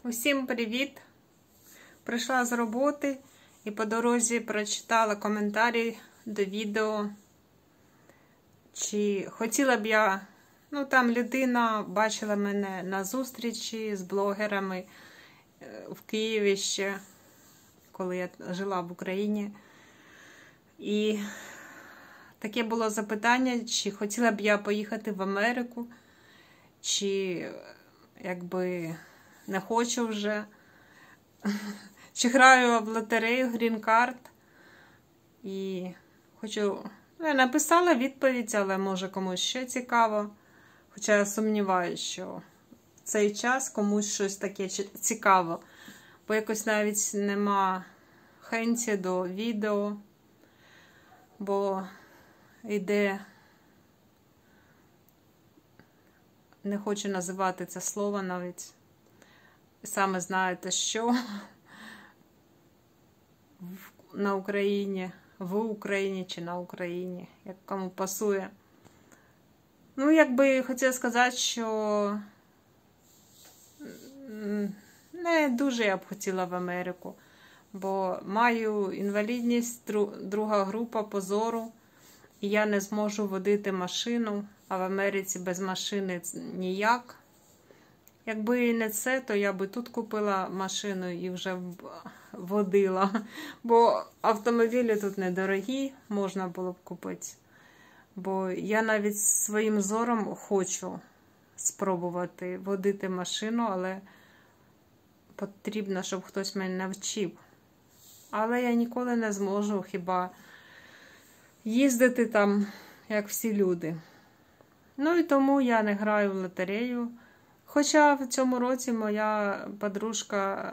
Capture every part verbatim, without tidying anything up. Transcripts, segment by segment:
Усім привіт! Прийшла з роботи і по дорозі прочитала коментарі до відео, чи хотіла б я, ну там людина бачила мене на зустрічі з блогерами в Києві ще, коли я жила в Україні. І таке було запитання, чи хотіла б я поїхати в Америку, чи якби не хочу вже, чи граю в лотерею Green Card. І хочу, я написала відповідь, але може комусь ще цікаво. Хоча я сумніваюся, що в цей час комусь щось таке цікаво. Бо якось навіть нема хенті до відео, бо йде, не хочу називати це слово навіть, саме знаєте що, на Україні, в Україні чи на Україні, як кому пасує. Ну, якби хотіла сказати, що не дуже я б хотіла в Америку, бо маю інвалідність, друга група по зору, і я не зможу водити машину, а в Америці без машини ніяк. Якби не це, то я би тут купила машину і вже водила. Бо автомобілі тут недорогі, можна було б купити. Бо я навіть своїм зором хочу спробувати водити машину, але потрібно, щоб хтось мене навчив. Але я ніколи не зможу хіба їздити там, як всі люди. Ну і тому я не граю в лотерею. Хоча в цьому році моя подружка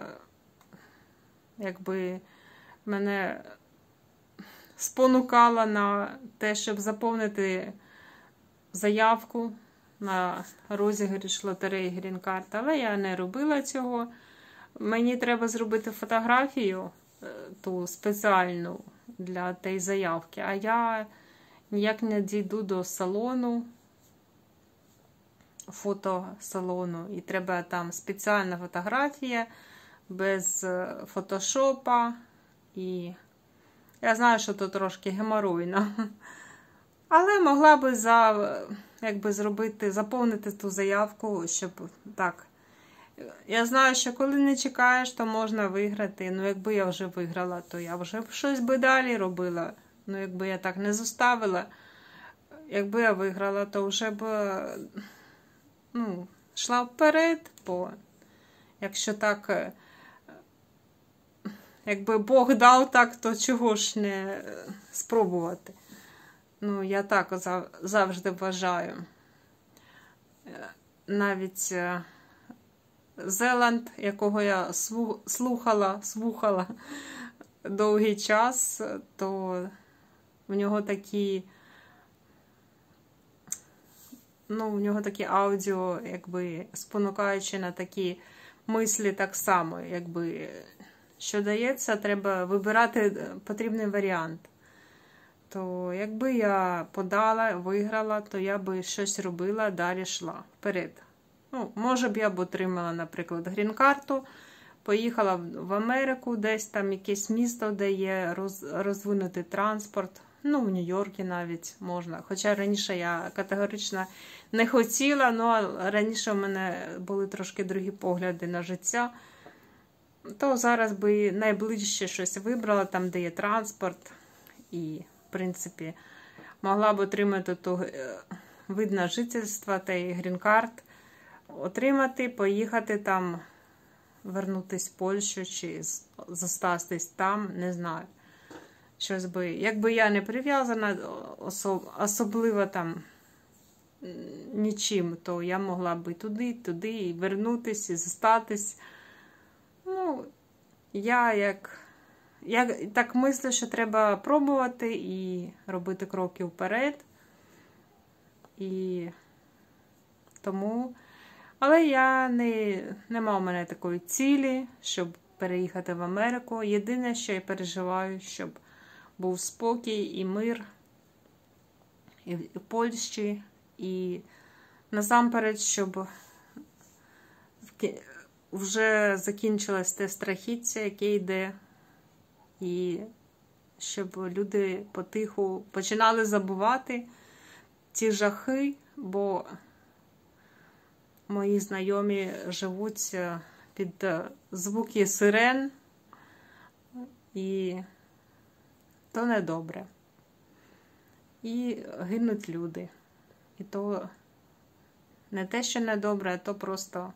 якби мене спонукала на те, щоб заповнити заявку на розіграш лотереї Green Card, але я не робила цього. Мені треба зробити фотографію, ту спеціальну для тієї заявки, а я ніяк не дійду до салону, фотосалону, і треба там спеціальна фотографія, без фотошопа, і я знаю, що тут трошки геморойно. Але могла би за, якби зробити, заповнити ту заявку, щоб так. Я знаю, що коли не чекаєш, то можна виграти. Ну, якби я вже виграла, то я вже щось би далі робила. Ну, якби я так не заставила, якби я виграла, то вже б, ну, йшла вперед, бо якщо так, якби Бог дав так, то чого ж не спробувати. Ну, я так завжди вважаю. Навіть Зеланд, якого я слухала, слухала довгий час, то в нього такі, ну, в нього такі аудіо, якби спонукаючи на такі мислі так само, якби, що дається, треба вибирати потрібний варіант. То якби я подала, виграла, то я би щось робила, далі йшла вперед. Ну, може б я б отримала, наприклад, грін-карту, поїхала в Америку, десь там якесь місто, де є роз, розвинутий транспорт. Ну, в Нью-Йорку навіть можна. Хоча раніше я категорично не хотіла, ну, раніше в мене були трошки другі погляди на життя. То зараз би найближче щось вибрала, там, де є транспорт. І, в принципі, могла б отримати то вид на жительство та і грін-карт. Отримати, поїхати там, вернутися в Польщу чи зостатись там, не знаю. Щось би, якби я не прив'язана особ, особливо там нічим, то я могла б і туди, туди, і вернутися, і зостатись. Ну, я як, я так мислю, що треба пробувати і робити кроки вперед. І тому... Але я не, нема у мене такої цілі, щоб переїхати в Америку. Єдине, що я переживаю, щоб був спокій і мир і в Польщі. І насамперед, щоб вже закінчилось те страхіття, яке йде, і щоб люди потиху починали забувати ці жахи, бо мої знайомі живуть під звуки сирен, і то недобре. І гинуть люди. І то не те, що недобре, а то просто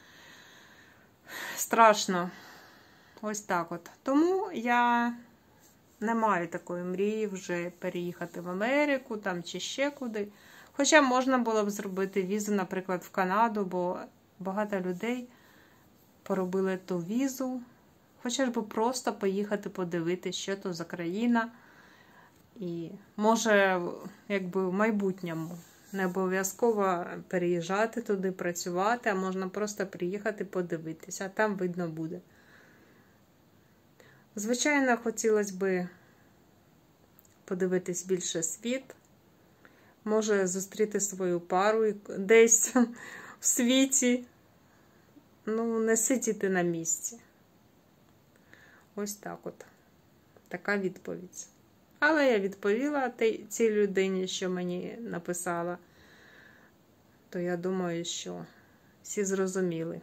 страшно. Ось так от. Тому я не маю такої мрії вже переїхати в Америку там чи ще куди. Хоча можна було б зробити візу, наприклад, в Канаду, бо багато людей поробили ту візу. Хоча б просто поїхати подивитися, що то за країна. І може, якби в майбутньому не обов'язково переїжджати туди, працювати, а можна просто приїхати подивитися, а там видно буде. Звичайно, хотілося б подивитись більше світ. Може зустріти свою пару десь в світі. Ну, не сидіти на місці. Ось так от. Така відповідь. Але я відповіла цій людині, що мені написала. То я думаю, що всі зрозуміли.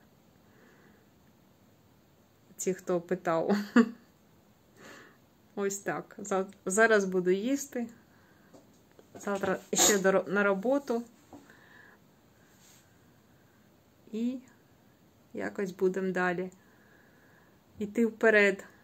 Ті, хто питав. Ось так. Зараз буду їсти. Завтра ще на роботу. І якось будемо далі йти вперед.